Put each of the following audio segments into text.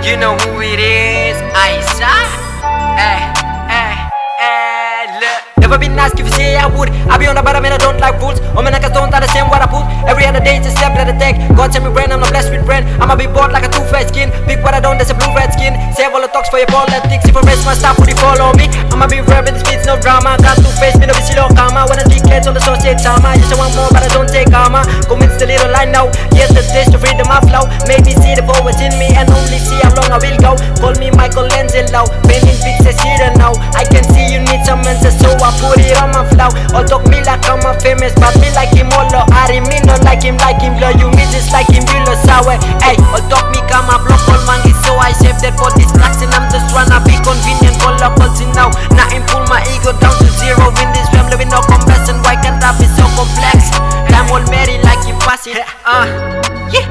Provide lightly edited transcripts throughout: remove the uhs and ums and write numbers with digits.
You know who it is, Aisha. Look. Never been asked if you say I would. I be on the bottom and I don't like rules. Oh man, I don't understand what I put. Every other day it's a step that I take. God send me brain, I'm not blessed with brain. I'ma be bored like a two-faced skin. Pick what I don't, there's a blue-red skin. Save all the talks for your politics. If I raise my stuff, would you follow me? I'ma be rare, but this beats no drama. Got two-faced, me no be slow karma. When I speak kids on the social drama. Yes, I want more, but I don't take karma. Commits the little I know. Yes, the taste of freedom I flow. Made me see the poets in me and only see how long I will go. Call me Michelangelo. Painting pictures here and now. I can see you need some answers, so I put it on my flow. All talk me like I'm a famous, but me like him all low. I me not like him, low. You me just like him, you low sour. Ay, all talk me come up, block all mangi, so I save that for distraction. I'm just tryna be convenient for locals now. Nothing pull my ego down to zero. In this family with no compassion, why can't I be so complex? I'm all married like you pass it. Yeah.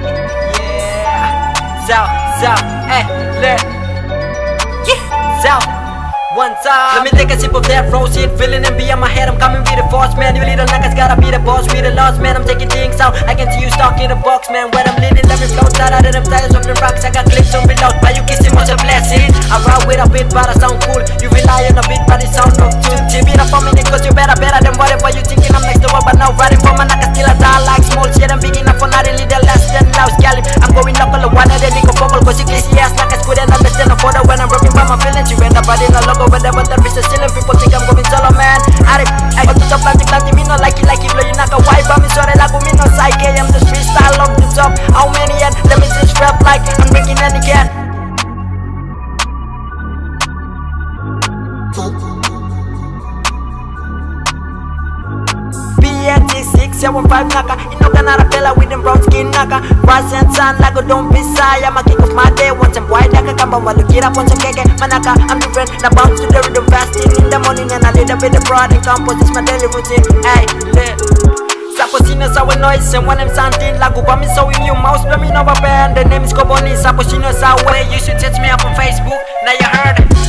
So, look. Yeah, so. One time, let me take a sip of that rose shit. Feeling and be on my head, I'm coming with the force, man. You little Naka's gotta be the boss, we the lost, man. I'm taking things out, I can see you stuck in a box, man. When I'm leaning, let me float out of them tires of the rocks. I got clips on below, but you kissing was a blessing. I ride with a bit, but I sound cool. You rely on a bit, but it sound no tune. Be up for me, cause you better than whatever you thinking. I'm next to work, but now riding for my Naka, still I die like small shit. I'm big enough for not really the less than loud scallop. I'm going local, the one that they go bubble, cause you glitzy ass like I couldn't understand a photo when I'm rapping by my feelings. You end up in a logo. But the fish is chillin', people think I'm going solo, man. I got to top planting, me not like it, blow you knock a wipe on me, so that I go me no psyche. I'm the freestyle of the top. How many yet? Let me just rap like I'm breaking any can. PNG 675 Naka. You know Canada fella with them brown skin Naka. Rise and sun like a don't be shy. I'ma kick off my day once I'm white Naka. Come on, while you get up once I'm keke Manaka, I'm different, now bounce to the rhythm fasting in the morning and a little bit of pride and compose, it's my daily routine. Hey, lit. Saposino sawa noise and when I'm something lagu pa mi so in you mouse let me know a band. The name is Kobonii Muzik. You should search me up on Facebook. Now you heard.